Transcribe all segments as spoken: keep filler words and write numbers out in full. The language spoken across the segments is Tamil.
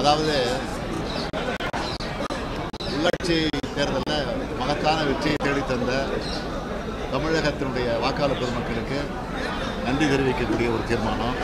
அதாவது உள்ளாட்சி தேர்தலில் மகத்தான வெற்றியை தேடித்தந்த தமிழகத்தினுடைய வாக்காளர் பொதுமக்களுக்கு நன்றி தெரிவிக்கக்கூடிய ஒரு தீர்மானம்.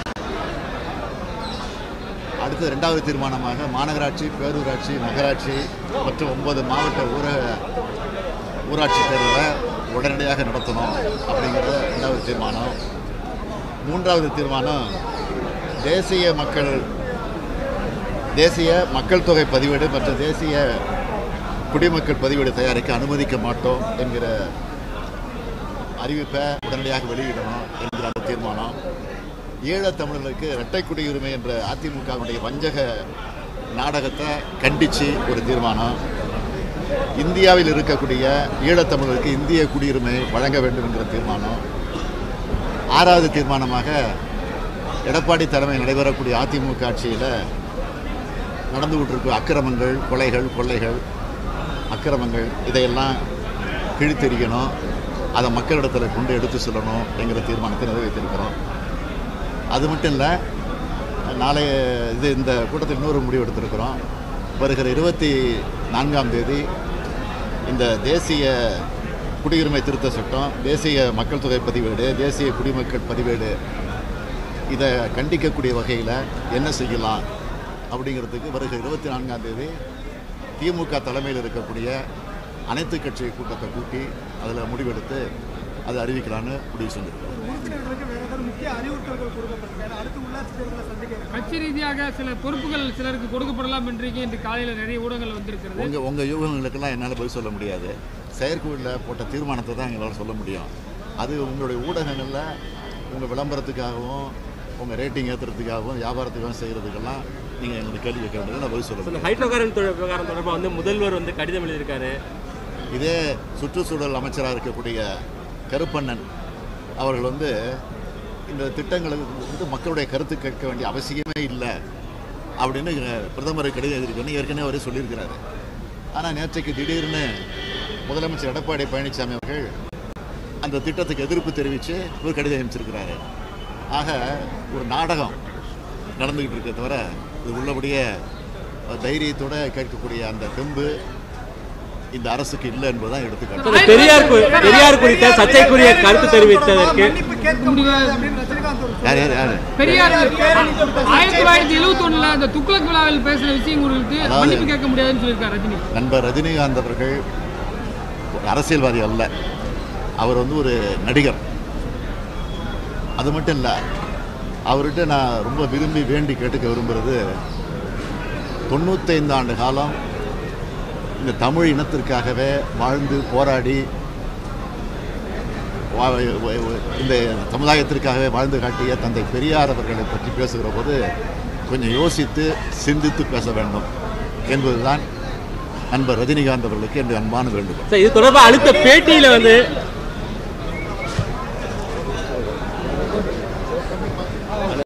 அடுத்து ரெண்டாவது தீர்மானமாக மாநகராட்சி, பேரூராட்சி, நகராட்சி மற்றும் ஒன்பது மாவட்ட ஊரக ஊராட்சி தேர்தலை உடனடியாக நடத்தணும் அப்படிங்கிறது ரெண்டாவது தீர்மானம். மூன்றாவது தீர்மானம் தேசிய மக்கள் தேசிய மக்கள் தொகை பதிவேடு மற்றும் தேசிய குடிமக்கள் பதிவேடு தயாரிக்க அனுமதிக்க மாட்டோம் என்கிற அறிவிப்பை உடனடியாக வெளியிடணும் என்கிற அந்த தீர்மானம். ஈழத் தமிழர்களுக்கு இரட்டை குடியுரிமை என்ற அதிமுகவுடைய வஞ்சக நாடகத்தை கண்டித்து ஒரு தீர்மானம். இந்தியாவில் இருக்கக்கூடிய ஈழத்தமிழருக்கு இந்திய குடியுரிமை வழங்க வேண்டும் என்கிற தீர்மானம். ஆறாவது தீர்மானமாக எடப்பாடி தலைமையில் நடைபெறக்கூடிய அதிமுக ஆட்சியில் நடந்து கொண்டிருக்கும் அக்கிரமங்கள், கொலைகள், கொள்ளைகள், அக்கிரமங்கள் இதையெல்லாம் கிழித்தெறியணும், அதை மக்களிடத்தில் கொண்டு எடுத்து சொல்லணும் என்கிற தீர்மானத்தை நிறைவேற்றிருக்கிறோம். அது மட்டும் இல்லை, நாளைய இது இந்த கூட்டத்தில் இன்னொரு முடிவு எடுத்திருக்கிறோம். வருகிற இருபத்தி நான்காம் தேதி இந்த தேசிய குடியுரிமை திருத்த சட்டம், தேசிய மக்கள் தொகை பதிவேடு, தேசிய குடிமக்கள் பதிவேடு இதை கண்டிக்கக்கூடிய வகையில் என்ன செய்யலாம் அப்படிங்கிறதுக்கு வருகிற இருபத்தி நான்காம் தேதி திமுக தலைமையில் இருக்கக்கூடிய அனைத்து கட்சி கூட்டத்தை கூட்டி அதில் முடிவெடுத்து அதை அறிவிக்கலான்னு முடிவு செஞ்சிருக்கோம். கட்சி ரீதியாக சில பொறுப்புகள் சிலருக்கு கொடுக்கப்படலாம் என்று இன்று காலையில் நிறைய ஊடகங்கள் வந்திருக்கிறது. உங்கள் உங்கள் யூகங்களுக்கெல்லாம் என்னால் பதில் சொல்ல முடியாது. செயற்குழுவில் போட்ட தீர்மானத்தை தான் எங்களால் சொல்ல முடியும். அது உங்களுடைய ஊடகங்களில் உங்கள் விளம்பரத்துக்காகவும் உங்கள் ரேட்டிங் ஏற்றுறதுக்காகவும் வியாபாரத்துக்காகவும் செய்கிறதுக்கெல்லாம் நீங்கள் எங்களுக்கு கேள்வி கேட்க வேண்டியது நான் பதில் சொல்ல முடியும். ஹைட்ரோகார்பன் விவகாரம் தொடர்பாக வந்து முதல்வர் வந்து கடிதம் எழுதியிருக்காரு. இதே சுற்றுச்சூழல் அமைச்சராக இருக்கக்கூடிய கருப்பண்ணன் அவர்கள் வந்து இந்த திட்டங்களுக்கு வந்து மக்களுடைய கருத்து கேட்க வேண்டிய அவசியமே இல்லை அப்படின்னு பிரதமருக்கு கடிதம் எழுதியிருக்கேன்னு ஏற்கனவே அவரே சொல்லியிருக்கிறாரு. ஆனால் நேற்றைக்கு திடீர்னு முதலமைச்சர் எடப்பாடி பழனிசாமி அவர்கள் அந்த திட்டத்துக்கு எதிர்ப்பு தெரிவித்து ஒரு கடிதம் அனுப்பிச்சிருக்கிறாரு. ஆக ஒரு நாடகம் நடந்துக்கிட்டு இருக்க தவிர இது உள்ளபடியே தைரியத்தோடு கேட்கக்கூடிய அந்த தெம்பு இந்த அரசுக்கு இல்லை என்பதுதான் எடுத்துக்காட்டு. பெரியார் பெரியார் குறித்த சர்ச்சைக்குரிய கருத்து தெரிவித்ததற்கு பெரியார் ஆயிரத்தி தொள்ளாயிரத்தி எழுபத்தி ஒண்ணுல அந்த துக்ளக் விழாவில் பேசின விஷயம் குறித்து மன்னிப்பு கேட்க முடியாதுன்னு சொல்லியிருக்காரு ரஜினி. நண்பர் ரஜினிகாந்த் அவர்கள் அரசியல்வாதி அல்ல, அவர் வந்து ஒரு நடிகர். அது மட்டும் இல்லை, அவர்கிட்ட நான் ரொம்ப விரும்பி வேண்டி கேட்டுக்க விரும்புகிறது, தொண்ணூத்தைந்து ஆண்டு காலம் இந்த தமிழ் இனத்திற்காகவே வாழ்ந்து போராடி இந்த சமுதாயத்திற்காகவே வாழ்ந்து காட்டிய தந்தை பெரியார் அவர்களை பற்றி பேசுகிற போது கொஞ்சம் யோசித்து சிந்தித்து பேச வேண்டும் என்பதுதான் நண்பர் ரஜினிகாந்த் அவர்களுக்கு என்று அன்பான வேண்டுகோள். இது தொடர்பாக அடுத்த பேட்டியில் வந்து